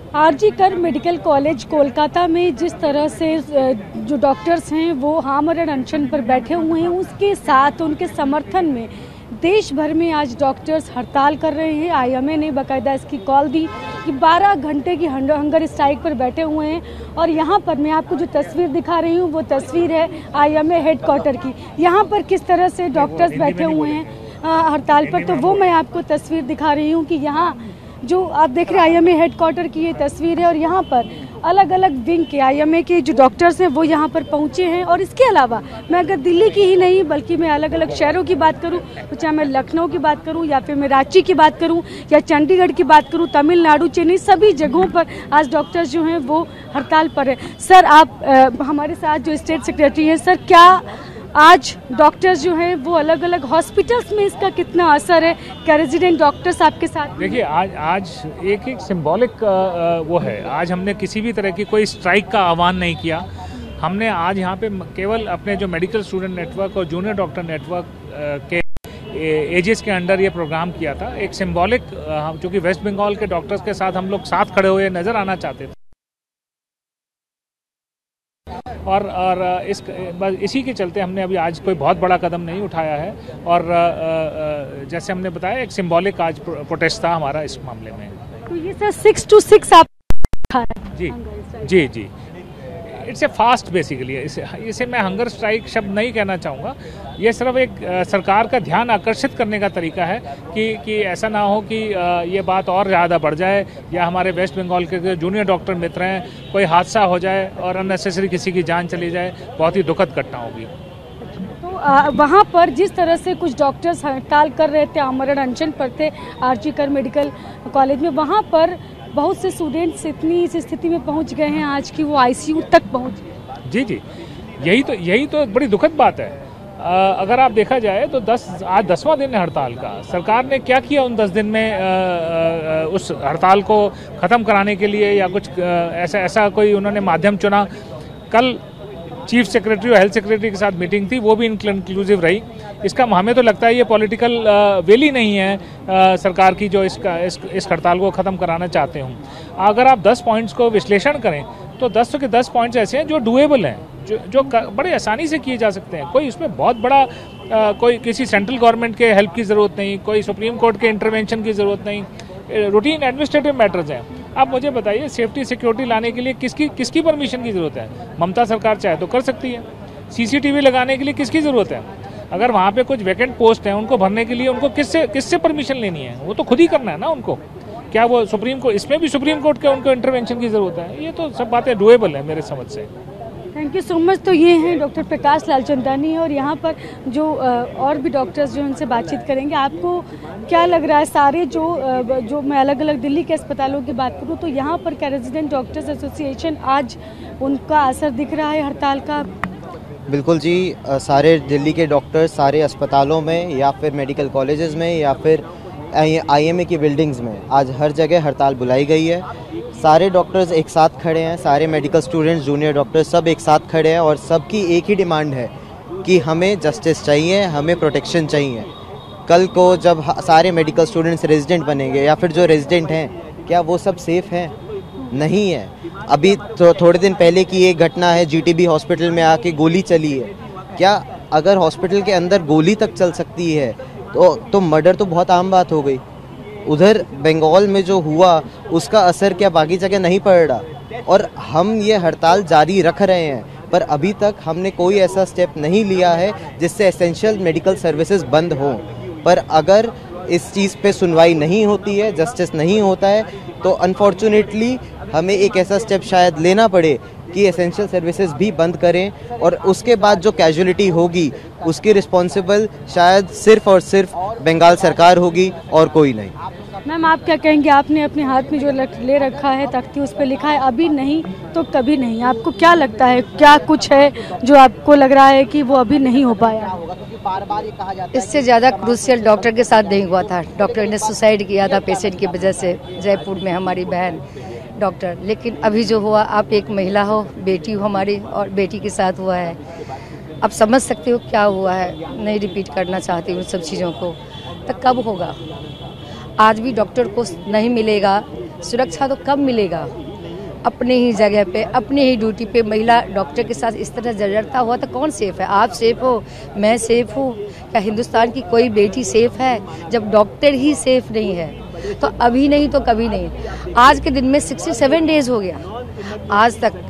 RG कर medical college Kolkata में जिस तरह से जो डॉक्टर्स हैं वो आमरण अनशन पर बैठे हुए हैं, उसके साथ उनके समर्थन में देश भर में आज डॉक्टर्स हड़ताल कर रहे हैं। आईएमए ने बाकायदा इसकी कॉल दी कि 12 घंटे की हंगर स्ट्राइक पर बैठे हुए हैं। और यहाँ पर मैं आपको जो तस्वीर दिखा रही हूँ वो तस्वीर है आईएमए हेडक्वार्टर की। यहाँ पर किस तरह से डॉक्टर्स बैठे हुए हैं हड़ताल पर, तो वो मैं आपको तस्वीर दिखा रही हूँ कि यहाँ जो आप देख रहे हैं आईएमए हेडक्वार्टर की ये तस्वीर है। और यहाँ पर अलग अलग विंग के आईएमए के जो डॉक्टर्स हैं वो यहाँ पर पहुँचे हैं। और इसके अलावा मैं अगर दिल्ली की ही नहीं बल्कि मैं अलग अलग शहरों की बात करूँ, तो चाहे मैं लखनऊ की बात करूँ या फिर मैं रांची की बात करूँ या चंडीगढ़ की बात करूँ, तमिलनाडु, चेन्नई, सभी जगहों पर आज डॉक्टर्स जो हैं वो हड़ताल पर है। सर, आप हमारे साथ जो स्टेट सेक्रेटरी हैं, सर क्या आज डॉक्टर्स जो हैं वो अलग अलग हॉस्पिटल्स में इसका कितना असर है? क्या रेजिडेंट डॉक्टर्स आपके साथ? देखिए, आज एक सिंबॉलिक वो है। आज हमने किसी भी तरह की कोई स्ट्राइक का आह्वान नहीं किया। हमने आज यहाँ पे केवल अपने जो मेडिकल स्टूडेंट नेटवर्क और जूनियर डॉक्टर नेटवर्क के एजेस के अंडर ये प्रोग्राम किया था। एक सिंबॉलिक, चूँकि वेस्ट बंगाल के डॉक्टर्स के साथ हम लोग साथ खड़े हुए नजर आना चाहते थे और इसी के चलते हमने अभी आज कोई बहुत बड़ा कदम नहीं उठाया है। और जैसे हमने बताया, एक सिंबॉलिक आज प्रोटेस्ट था हमारा इस मामले में। तो ये सर 6 to 6 आप जी जी जी इट्स ए फास्ट बेसिकली। इसे मैं हंगर स्ट्राइक शब्द नहीं कहना चाहूँगा। ये सिर्फ एक सरकार का ध्यान आकर्षित करने का तरीका है कि ऐसा ना हो कि ये बात और ज़्यादा बढ़ जाए या हमारे वेस्ट बंगाल के जूनियर डॉक्टर मित्र हैं कोई हादसा हो जाए और अननेसेसरी किसी की जान चली जाए। बहुत ही दुखद घटना होगी। तो वहाँ पर जिस तरह से कुछ डॉक्टर्स हड़ताल कर रहे थे, आमरण अनशन पर थे आरजी कर मेडिकल कॉलेज में, वहाँ पर बहुत से स्टूडेंट्स इतनी इस स्थिति में पहुँच गए हैं आज की वो आईसीयू तक पहुँच गए। जी जी, यही तो बड़ी दुखद बात है। अगर आप देखा जाए तो आज 10वां दिन है हड़ताल का। सरकार ने क्या किया उन 10 दिन में उस हड़ताल को ख़त्म कराने के लिए, या कुछ ऐसा कोई उन्होंने माध्यम चुना? कल चीफ सेक्रेटरी और हेल्थ सेक्रेटरी के साथ मीटिंग थी, वो भी इंक्लूसिव रही। इसका हमें तो लगता है ये पॉलिटिकल वेल ही नहीं है सरकार की जो इस हड़ताल को ख़त्म कराना चाहते हूँ। अगर आप 10 पॉइंट्स को विश्लेषण करें तो 10 के 10 पॉइंट्स ऐसे हैं जो डूएबल हैं, जो बड़े आसानी से किए जा सकते हैं। कोई इसमें बहुत बड़ा कोई किसी सेंट्रल गवर्नमेंट के हेल्प की ज़रूरत नहीं, कोई सुप्रीम कोर्ट के इंटरवेंशन की ज़रूरत नहीं। रूटीन एडमिनिस्ट्रेटिव मैटर्स हैं। आप मुझे बताइए, सेफ्टी सिक्योरिटी लाने के लिए किसकी परमिशन की ज़रूरत है? ममता सरकार चाहे तो कर सकती है। सीसीटीवी लगाने के लिए किसकी ज़रूरत है? अगर वहाँ पे कुछ वैकेंट पोस्ट हैं उनको भरने के लिए उनको किससे परमिशन लेनी है? वो तो खुद ही करना है ना उनको। क्या वो इसमें भी सुप्रीम कोर्ट के उनको इंटरवेंशन की ज़रूरत है? ये तो सब बातें डुएबल है मेरे समझ से। Thank you so much. तो ये हैं डॉक्टर प्रकाश लाल चंदानी और यहाँ पर जो और भी डॉक्टर्स जो उनसे बातचीत करेंगे। आपको क्या लग रहा है, सारे जो मैं अलग अलग दिल्ली के अस्पतालों की बात करूँ तो यहाँ पर क्या रेजिडेंट डॉक्टर्स एसोसिएशन आज उनका असर दिख रहा है हड़ताल का? बिल्कुल जी, सारे दिल्ली के डॉक्टर्स सारे अस्पतालों में या फिर मेडिकल कॉलेजेस में या फिर आईएमए की बिल्डिंग्स में आज हर जगह हड़ताल बुलाई गई है। सारे डॉक्टर्स एक साथ खड़े हैं, सारे मेडिकल स्टूडेंट्स, जूनियर डॉक्टर्स सब एक साथ खड़े हैं और सबकी एक ही डिमांड है कि हमें जस्टिस चाहिए, हमें प्रोटेक्शन चाहिए। कल को जब सारे मेडिकल स्टूडेंट्स रेजिडेंट बनेंगे या फिर जो रेजिडेंट हैं, क्या वो सब सेफ़ हैं? नहीं है। अभी तो थोड़े दिन पहले की एक घटना है, जीटीबी हॉस्पिटल में आके गोली चली है। क्या अगर हॉस्पिटल के अंदर गोली तक चल सकती है तो मर्डर तो बहुत आम बात हो गई। उधर बंगाल में जो हुआ उसका असर क्या बाकी जगह नहीं पड़ रहा? और हम ये हड़ताल जारी रख रहे हैं, पर अभी तक हमने कोई ऐसा स्टेप नहीं लिया है जिससे एसेंशियल मेडिकल सर्विसेज बंद हों। पर अगर इस चीज़ पे सुनवाई नहीं होती है, जस्टिस नहीं होता है, तो अनफॉर्चुनेटली हमें एक ऐसा स्टेप शायद लेना पड़े कि एसेंशियल सर्विसेज भी बंद करें और उसके बाद जो कैजुअलिटी होगी उसकी रिस्पॉन्सिबल शायद सिर्फ और सिर्फ बंगाल सरकार होगी और कोई नहीं। मैम, आप क्या कहेंगे? आपने अपने हाथ में जो ले रखा है तख्ती, उस पर लिखा है अभी नहीं तो कभी नहीं। आपको क्या लगता है, क्या कुछ है जो आपको लग रहा है कि वो अभी नहीं हो पाया? इससे ज़्यादा क्रूशियल डॉक्टर के साथ नहीं हुआ था। डॉक्टर ने सुसाइड किया था पेशेंट की वजह से, जयपुर में हमारी बहन डॉक्टर। लेकिन अभी जो हुआ, आप एक महिला हो, बेटी हो हमारी, और बेटी के साथ हुआ है। अब समझ सकते हो क्या हुआ है। नहीं रिपीट करना चाहती हूँ सब चीज़ों को। तो कब होगा? आज भी डॉक्टर को नहीं मिलेगा सुरक्षा तो कब मिलेगा? अपने ही जगह पे, अपने ही ड्यूटी पे महिला डॉक्टर के साथ इस तरह जर्जरता हुआ तो कौन सेफ है? आप सेफ हो, मैं सेफ हूँ? क्या हिंदुस्तान की कोई बेटी सेफ है? जब डॉक्टर ही सेफ नहीं है तो अभी नहीं तो कभी नहीं। आज के दिन में 67 डेज हो गया, आज तक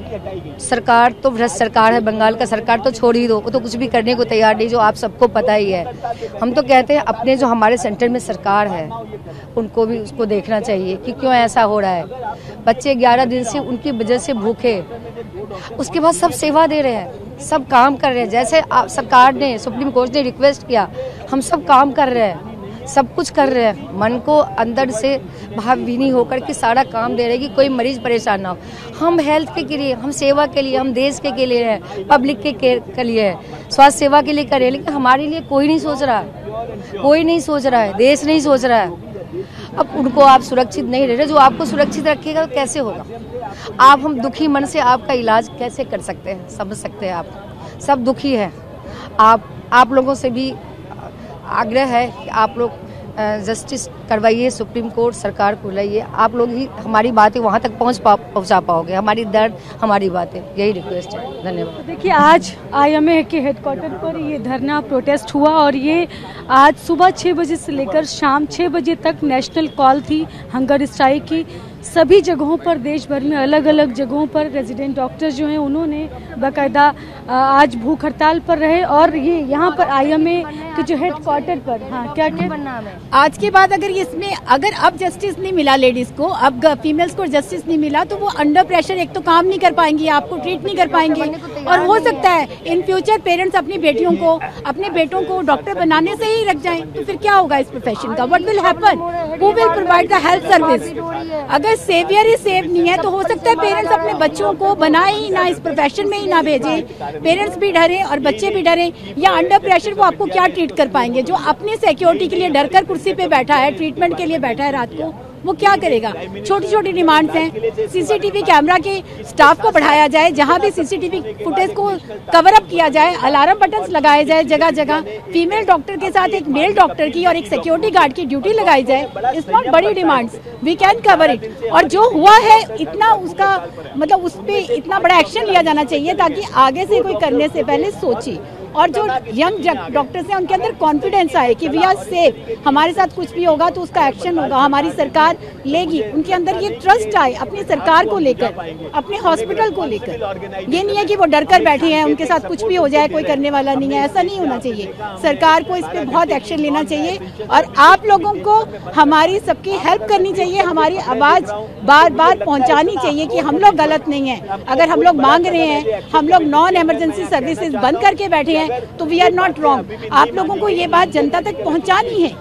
सरकार तो भ्रष्ट सरकार है। बंगाल का सरकार तो छोड़ ही दो, वो तो कुछ भी करने को तैयार नहीं, जो आप सबको पता ही है। हम तो कहते हैं अपने जो हमारे सेंटर में सरकार है उनको भी उसको देखना चाहिए कि क्यों ऐसा हो रहा है। बच्चे 11 दिन से उनकी वजह से भूखे, उसके बाद सब सेवा दे रहे हैं, सब काम कर रहे हैं जैसे सरकार ने, सुप्रीम कोर्ट ने रिक्वेस्ट किया, हम सब काम कर रहे हैं, सब कुछ कर रहे हैं। मन को अंदर से भावभीनी होकर के सारा काम दे रहे हैं कि कोई मरीज परेशान ना हो। हम हेल्थ के लिए, हम सेवा के लिए, हम देश के लिए हैं, पब्लिक के लिए है, स्वास्थ्य सेवा के लिए कर रहे हैं, लेकिन हमारे लिए कोई नहीं सोच रहा, कोई नहीं सोच रहा है, देश नहीं सोच रहा है। अब उनको आप सुरक्षित नहीं रह रहे, जो आपको सुरक्षित रखेगा तो कैसे होगा? आप हम दुखी मन से आपका इलाज कैसे कर सकते हैं? समझ सकते हैं, आप सब दुखी हैं। आप लोगों से भी आग्रह है कि आप लोग जस्टिस करवाइए, सुप्रीम कोर्ट सरकार को लाइए। आप लोग ही हमारी बातें वहाँ तक पहुँचा पाओगे, हमारी दर्द, हमारी बातें, यही रिक्वेस्ट है। धन्यवाद। देखिए, आज IMA के हेडक्वार्टर पर ये धरना प्रोटेस्ट हुआ और ये आज सुबह 6 बजे से लेकर शाम 6 बजे तक नेशनल कॉल थी हंगर स्ट्राइक की। सभी जगहों पर, देश भर में अलग अलग जगहों पर रेजिडेंट डॉक्टर्स जो हैं उन्होंने बाकायदा आज भूख हड़ताल पर रहे। और ये यहाँ पर IMA के जो हेडक्वार्टर पर, हाँ क्या नाम है, आज के बाद अगर अब जस्टिस नहीं मिला लेडीज को, अब फीमेल्स को जस्टिस नहीं मिला तो वो अंडर प्रेशर एक तो काम नहीं कर पाएंगी, आपको ट्रीट नहीं कर पाएंगे। और हो सकता है इन फ्यूचर पेरेंट्स अपनी बेटियों को, अपने बेटों को डॉक्टर बनाने से ही रख जाएं, तो फिर क्या होगा इस प्रोफेशन का? What will happen? Who will provide the health service? अगर सेवियर ही सेव नहीं है तो हो सकता है पेरेंट्स अपने बच्चों को बनाए ही ना, इस प्रोफेशन में ही ना भेजें। पेरेंट्स भी डरे और बच्चे भी डरे, या अंडर प्रेशर वो आपको क्या ट्रीट कर पाएंगे? जो अपनी सिक्योरिटी के लिए डरकर कुर्सी पे बैठा है, ट्रीटमेंट के लिए बैठा है रात को, वो क्या करेगा? छोटी छोटी डिमांड्स हैं। CCTV कैमरा के स्टाफ को बढ़ाया जाए, जहां भी CCTV फुटेज को कवर अप किया जाए, अलार्म बटन्स लगाए जाए जगह जगह, फीमेल डॉक्टर के साथ एक मेल डॉक्टर की और एक सिक्योरिटी गार्ड की ड्यूटी लगाई जाए। इट्स नॉट बड़ी demands, we can cover it. और जो हुआ है इतना, उसका मतलब उस पर इतना बड़ा एक्शन लिया जाना चाहिए ताकि आगे से कोई करने से पहले सोचे। और जो यंग डॉक्टर्स हैं उनके अंदर कॉन्फिडेंस आए कि वी आर सेफ, हमारे साथ कुछ भी होगा तो उसका एक्शन होगा, हमारी सरकार लेगी। उनके अंदर ये ट्रस्ट आए अपनी सरकार को लेकर, अपने हॉस्पिटल को लेकर। ये नहीं है कि वो डर कर बैठे हैं, उनके साथ कुछ भी हो जाए कोई करने वाला नहीं है, ऐसा नहीं होना चाहिए। सरकार को इस पर बहुत एक्शन लेना चाहिए और आप लोगों को हमारी सबकी हेल्प करनी चाहिए, हमारी आवाज़ बार बार पहुँचानी चाहिए कि हम लोग गलत नहीं हैं। अगर हम लोग मांग रहे हैं, हम लोग नॉन एमरजेंसी सर्विसेज बंद करके बैठे हैं तो वी आर नॉट रॉन्ग। आप लोगों को ये बात जनता तक पहुंचानी है।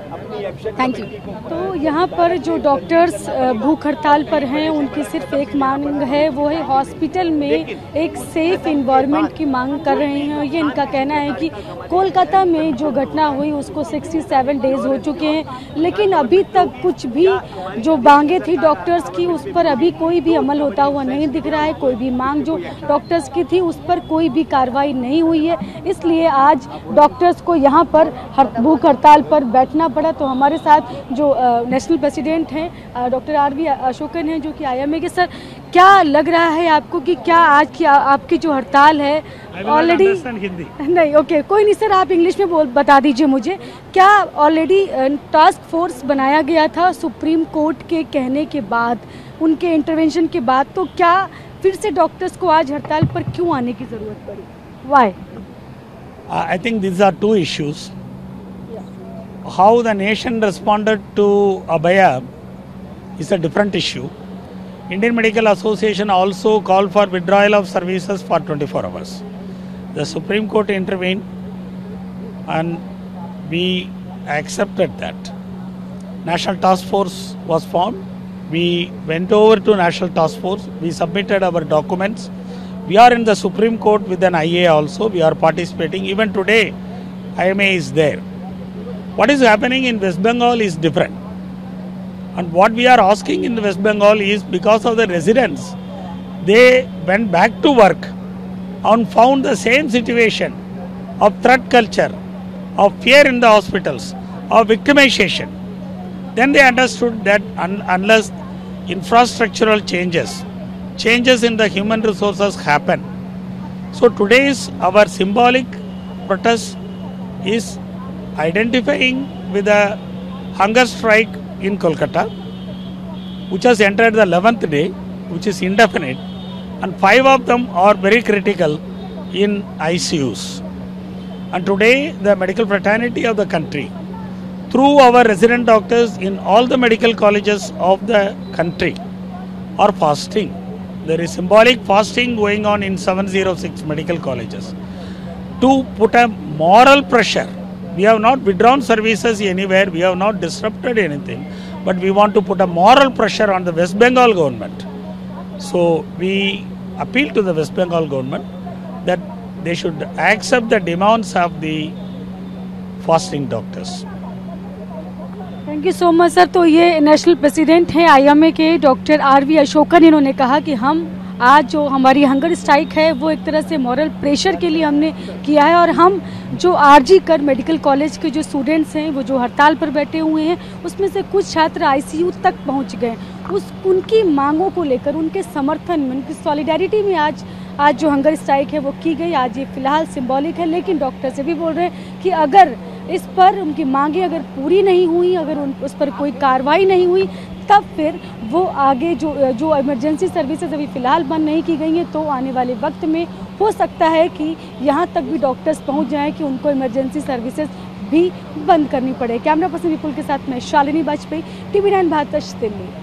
Thank you. तो यहाँ पर जो डॉक्टर्स भूख हड़ताल पर हैं उनकी सिर्फ एक मांग है, वो है हॉस्पिटल में एक सेफ इन्वायरमेंट की मांग कर रहे हैं। ये इनका कहना है कि कोलकाता में जो घटना हुई उसको 67 डेज हो चुके हैं, लेकिन अभी तक कुछ भी जो मांगे थी डॉक्टर्स की उस पर अभी कोई भी अमल होता हुआ नहीं दिख रहा है। कोई भी मांग जो डॉक्टर्स की थी उस पर कोई भी कार्रवाई नहीं हुई है, इसलिए आज डॉक्टर्स को यहाँ पर भूख हड़ताल पर बैठना पड़ा। तो हमारे साथ जो नेशनल प्रेसिडेंट हैं डॉक्टर RV अशोकन हैं, जो कि IMA के। सर, क्या लग रहा है आपको कि क्या आज की आपकी जो हड़ताल है ऑलरेडी, नहीं ओके कोई नहीं सर, आप इंग्लिश में बता दीजिए मुझे, क्या ऑलरेडी टास्क फोर्स बनाया गया था सुप्रीम कोर्ट के कहने के बाद, उनके इंटरवेंशन के बाद, तो क्या फिर से डॉक्टर्स को आज हड़ताल पर क्यों आने की जरूरत पड़ी? Why? I think these are two issues. How the nation responded to Abhaya is a different issue. Indian Medical Association also called for withdrawal of services for 24 hours. The Supreme Court intervened and we accepted that. National Task Force was formed. We went over to National Task Force. We submitted our documents. We are in the Supreme Court with an IA also. We are participating. Even today, IMA is there. What is happening in West Bengal is different. And what we are asking in West Bengal is because of the residents, they went back to work and found the same situation of threat culture, of fear in the hospitals, of victimization. Then they understood that unless infrastructural changes in the human resources happen. So today's our symbolic protest is identifying with a hunger strike in Kolkata, which has entered the 11th day, which is indefinite, and 5 of them are very critical in ICUs. And today the medical fraternity of the country, through our resident doctors in all the medical colleges of the country, are fasting. There is symbolic fasting going on in 706 medical colleges to put a moral pressure. We have not withdrawn services anywhere, we have not disrupted anything, but we want to put a moral pressure on the West Bengal government. So we appeal to the West Bengal government that they should accept the demands of the fasting doctors. Thank you so much sir. तो ये national president हैं IMA के doctor RV Ashokan, इन्होंने कहा कि हम आज जो हमारी हंगर स्ट्राइक है वो एक तरह से मॉरल प्रेशर के लिए हमने किया है, और हम जो RG कर मेडिकल कॉलेज के जो स्टूडेंट्स हैं वो जो हड़ताल पर बैठे हुए हैं उसमें से कुछ छात्र ICU तक पहुंच गए। उनकी मांगों को लेकर, उनके समर्थन में, उनकी सॉलिडारिटी में आज जो हंगर स्ट्राइक है वो की गई। आज ये फिलहाल सिंबॉलिक है, लेकिन डॉक्टर से भी बोल रहे हैं कि अगर इस पर उनकी मांगें अगर पूरी नहीं हुई, अगर उस पर कोई कार्रवाई नहीं हुई, तब फिर वो आगे जो इमरजेंसी सर्विसेज अभी फ़िलहाल बंद नहीं की गई हैं, तो आने वाले वक्त में हो सकता है कि यहाँ तक भी डॉक्टर्स पहुँच जाएं कि उनको इमरजेंसी सर्विसेज भी बंद करनी पड़े। कैमरा पर्सन विपुल के साथ मैं शालिनी वाजपेयी, TV9 भारत, दिल्ली।